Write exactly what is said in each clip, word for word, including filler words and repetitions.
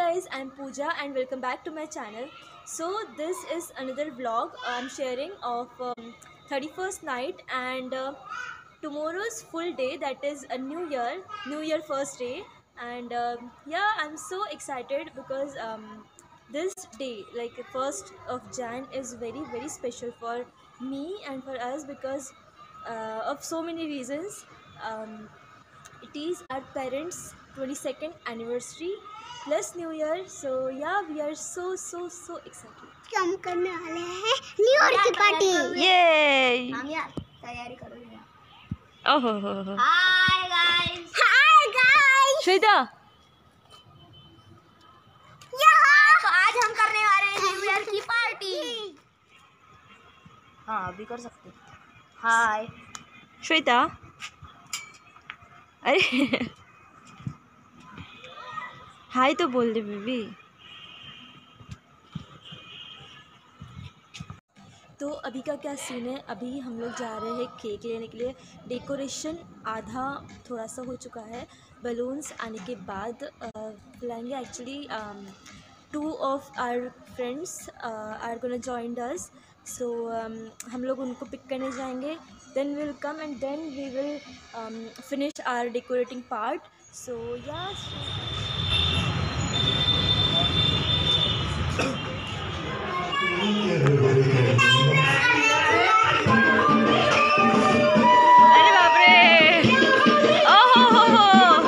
guys, I'm Pooja and welcome back to my channel. So this is another vlog I'm sharing of um, thirty-first night and uh, tomorrow's full day, that is a new year, new year first day. And um, yeah, I'm so excited because um, this day, like first of Jan, is very very special for me and for us because uh, of so many reasons. Um, it is our parents' twenty-second anniversary plus New Year. So yeah, we are so so so excited. हम करने वाले हैं new year की party. ये हम यार तैयारी करो यार। ओहो हो हो। Hi guys, hi guys. Shweta, यहाँ तो आज हम करने वाले हैं न्यू ईयर की पार्टी। हाँ अभी कर सकते। हाय श्वेता, अरे हाय तो बोल दे बेबी। तो अभी का क्या सीन है, अभी हम लोग जा रहे हैं केक लेने के लिए। डेकोरेशन आधा थोड़ा सा हो चुका है, बलून्स आने के बाद फुलाएंगे। Actually two of our friends are gonna join us, so हम लोग उनको पिक करने जाएंगे, then we will come and then we will finish our decorating part. So या अरे बाप रे, ओहो हो हो,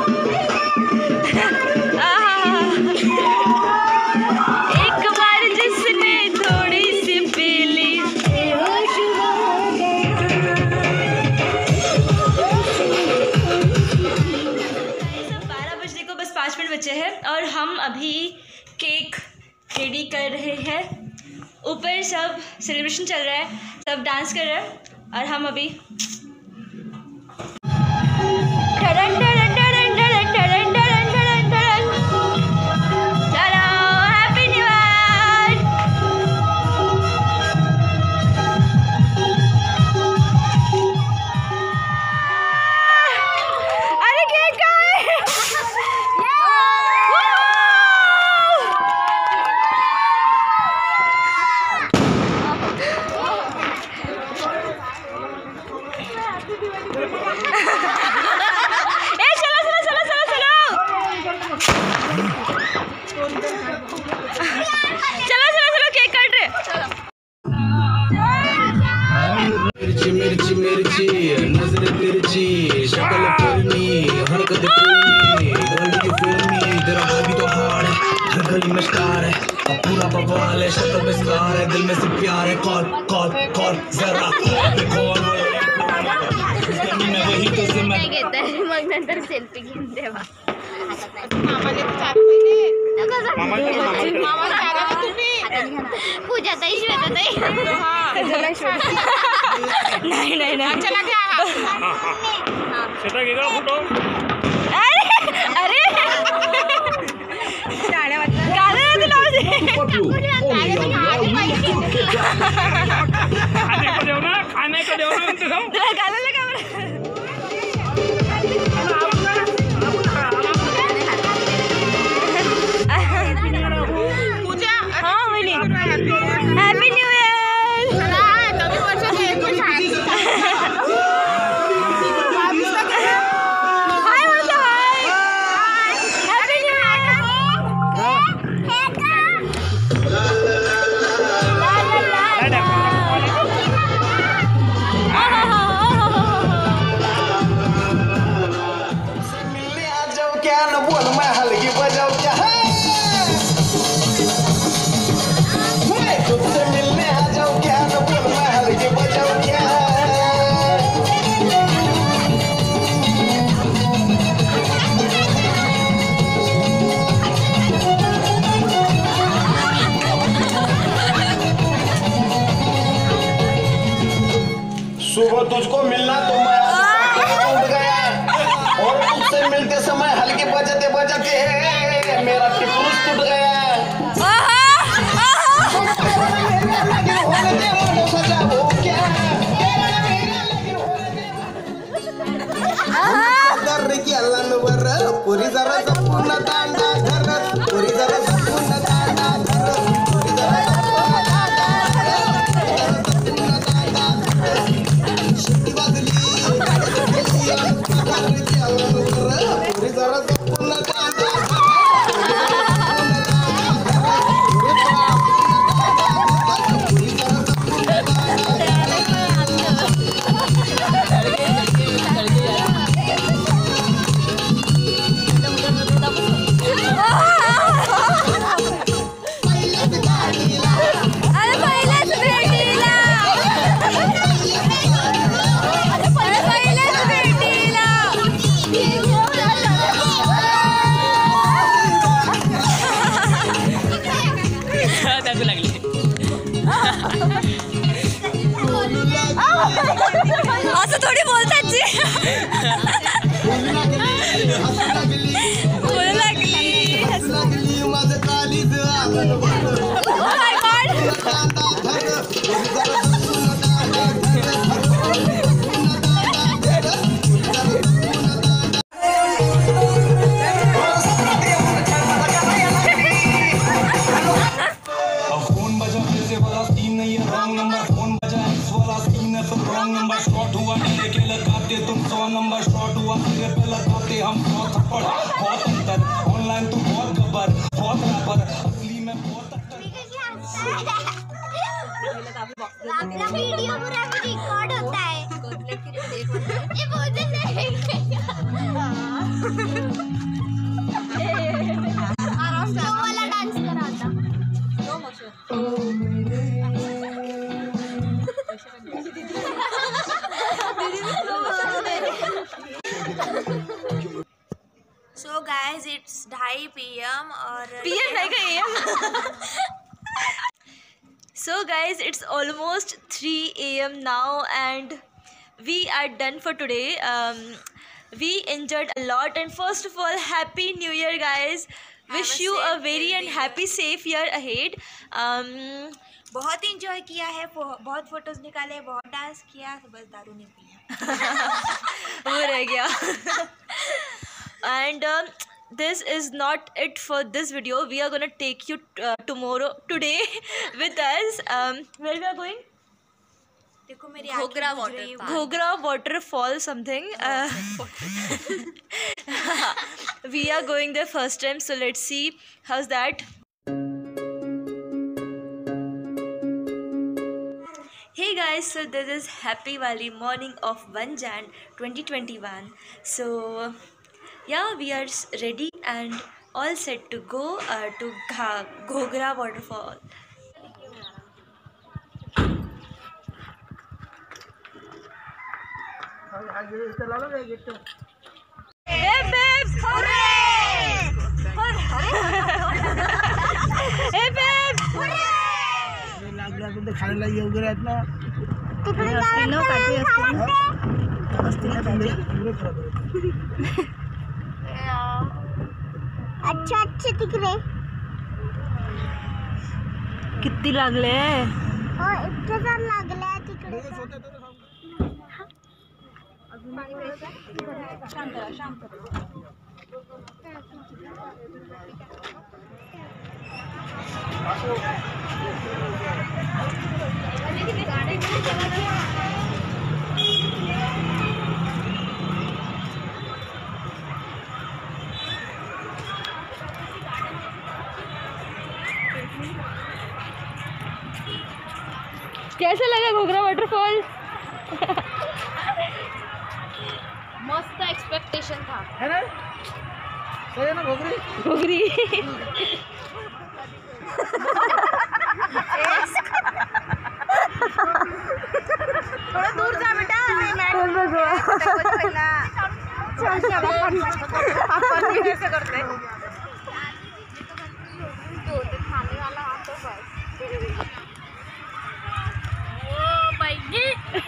एक बार जिसने थोड़ी सी पी ली। बारह बजने को बस पाँच मिनट बचे हैं और हम अभी केक रेडी कर रहे हैं। ऊपर सब सेलिब्रेशन चल रहा है, सब डांस कर रहे हैं और हम अभी टडन टडन टडन टडन टडन टडन टडन टडन। चलो हैप्पी न्यू ईयर। अरे केक कहाँ है? ए चलो चलो चलो चलो चलो चलो चलो चलो केक काट रहे। मिर्ची मिर्ची मिर्ची नजर तिरछी शक्ल फिल्मी हरकत फिल्मी बॉडी फिल्मी तेरा हाल भी तो हार्ड है हर गली में स्टार है अब पूरा बवाल है शक्ल में स्टार है दिल में से प्यार है कॉल कॉल कॉल जरा कॉल मैं वही तो से मैं कहता है मग नंतर सेल्फी घेऊन देवा। मामाने चार पहिले मामाला सांगा ना तुम्ही। पूजा ताई, श्वेता ताई। नहीं नहीं नहीं चला गया श्वेता घेगा फोटो। अरे अरे गाना तो लाओ जी। खाने को देव ना, खाने को देव ना म्हणते जाऊ। गाना लगा बरं। पूजा हाँ वहिनी, हैप्पी हैप्पी न्यू ईयर। चला नवीन वर्षाची एक शाळेत हाय बोलो हाय, हैप्पी न्यू ईयर। मिलने आ जाओ क्या न बोल मैं हल्की बजाओ क्या है तुझसे मिलने आ जाओ क्या न बोल मैं हल्की बजाओ क्या सुबह तुझको मिलना तो मैं टूट गया और तुझसे मिलते समय हल्के बजाते बजाते मेरा टिपूस टूट गया। पुरी जरा पूर्ण दांडा घर पुरी जरा बहुत हुआ तेरे पे लगाते हम बहुत थप्पड़, बहुत अंतर ऑनलाइन तो बहुत खबर, बहुत रैपर असली में बहुत अंतर। अपना वीडियो पूरा रिकॉर्ड होता है। ये बहुत आराम से वाला डांस कराता। No motion. So guys, it's ढाई पी एम और पीएम नहीं गई है। So guys, it's almost three a m now and we are done for today. Um, we enjoyed a lot and first of all, happy new year guys. Wish you a very and happy safe year ahead. Um, बहुत enjoy किया है, बहुत photos निकाले, बहुत dance किया, बस दारू नहीं पिया। वो रह गया। And um, this is not it for this video. We are gonna take you uh, tomorrow today with us. Um, where we are going? देखो मेरी Ghogra water. Ghogra waterfall something. Uh, we are going there first time, so let's see how's that. Hey guys, so this is happy Wali morning of one Jan twenty twenty-one. So yeah, we are ready and all set to go uh, to Ghogra waterfall. Hey babes! Hooray! Hey babes! खाने लगी हो गया इतना अच्छा अच्छे दिख रहे किती लागले और इतने सारे लागले तिकडे शांत रहा शांत कैसा लगा घोघरा वाटरफॉल? मस्त एक्सपेक्टेशन था, है ना? सही है ना घोघरी? घोघरी थोड़ा दूर जा बेटा। कैसे करते खाने वाला तो बस ओ भाई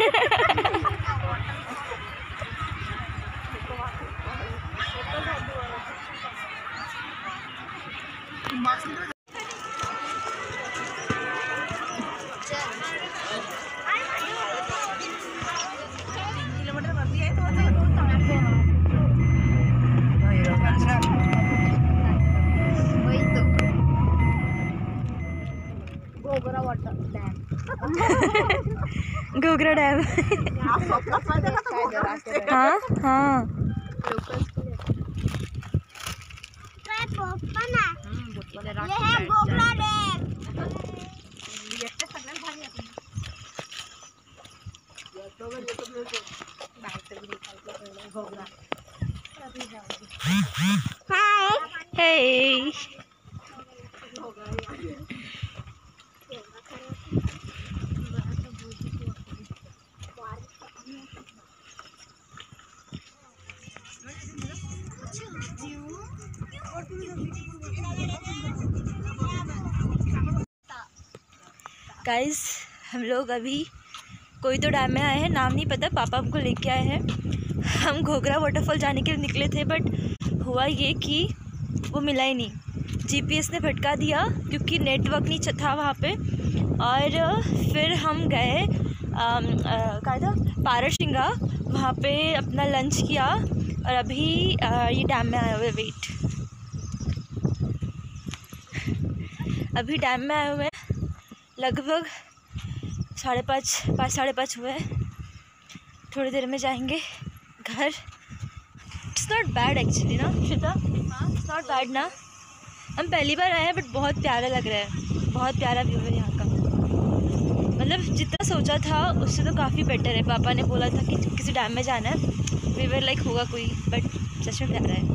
घोघरा डैम। हाँ हाँ ये है घोघरा डैम। हे गाइस, हम लोग अभी कोई तो डैम में आए हैं, नाम नहीं पता, पापा हमको लेके आए हैं। हम घोघरा वाटरफॉल जाने के लिए निकले थे, बट हुआ ये कि वो मिला ही नहीं। जीपीएस ने भटका दिया क्योंकि नेटवर्क नहीं था वहाँ पे। और फिर हम गए कहा था पारशिंगा, वहाँ पे अपना लंच किया और अभी आ, ये डैम में आए हुए वेट अभी डैम में आए हुए हैं। लगभग साढ़े पाँच पाँच साढ़े पाँच हुए हैं। थोड़ी देर में जाएंगे घर इट्स नॉट बैड एक्चुअली ना श्वेता, इट्स नॉट बैड ना। हम पहली बार आए हैं बट बहुत प्यारा लग रहा है, बहुत प्यारा व्यू है यहाँ का। मतलब जितना सोचा था उससे तो काफ़ी बेटर है। पापा ने बोला था कि किसी डैम में जाना है, वी वर लाइक होगा कोई, बट सच में प्यारा है।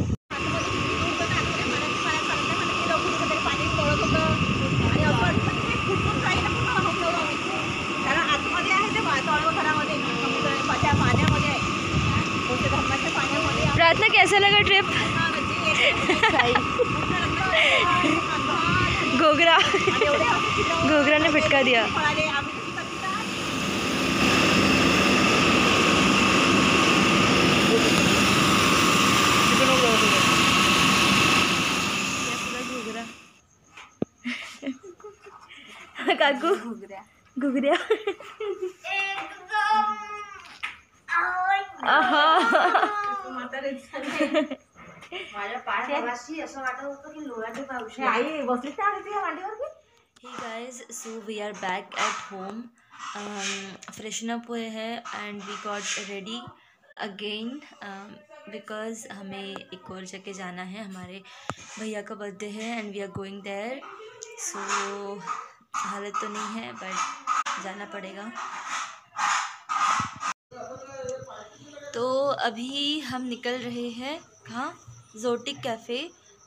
प्रार्थना कैसा लगा ट्रिप? घोघरा घोघरा ने फिटका दिया। काकू घुघरिया Hey guys, so we are back at home. Um, freshen up हुए हैं and we got ready again um, because हमें एक और जगह जाना है। हमारे भैया का बर्थडे है and we are going there. So हालत तो नहीं है बट जाना पड़ेगा। तो अभी हम निकल रहे हैं कहाँ? Zotic cafe.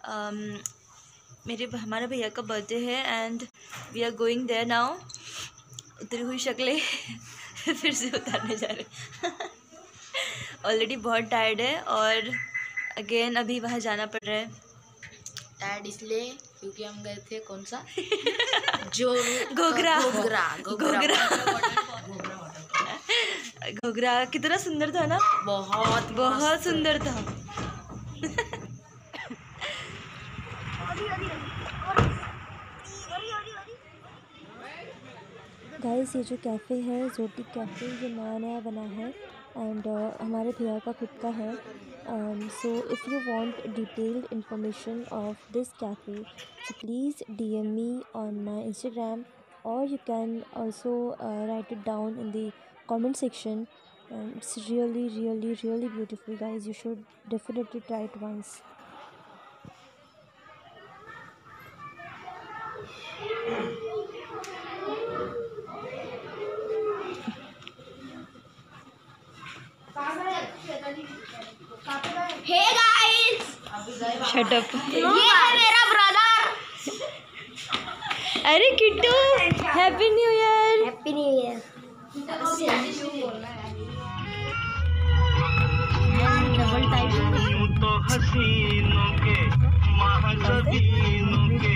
मेरे हमारे भैया का बर्थडे है and we are going there now. उतरी हुई शक्लें फिर से उतारने जा रहे ऑलरेडी बहुत टायर्ड है और अगेन अभी वहाँ जाना पड़ रहा है। टायर्ड इसलिए क्योंकि हम गए थे कौन सा जो घोघरा घोघरा घोघरा घोघरा कितना सुंदर था ना, बहुत बहुत सुंदर था। गाइस ये जो कैफ़े है जोटिक कैफ़े, ये नया नया बना है एंड uh, हमारे भैया का खुद का है। So if you want detailed information of this cafe so please D M me on my Instagram और you can also write it down in the comment section. It's really really really beautiful guys, you should definitely try it once. Hey guys, shut up. ये है मेरा brother. अरे Kittu happy new year. Happy new year. तो हसीनों के महाजबीनों के